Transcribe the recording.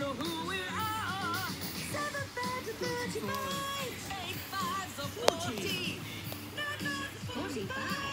know who we are. 7 5 35. 8 5 40. 9 9 45.